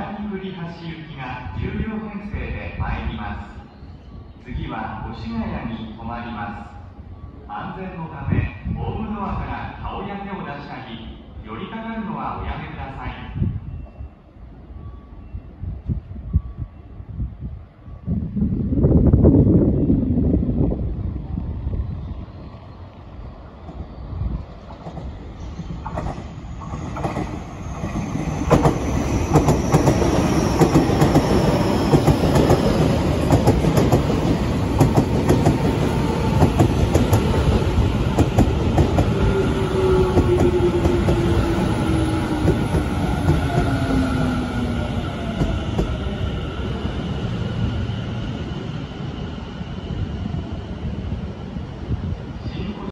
南栗橋行きが10両編成で参ります。次は越谷に止まります。安全のためホームドアから顔や手を出したり寄りかかるのはおやめください。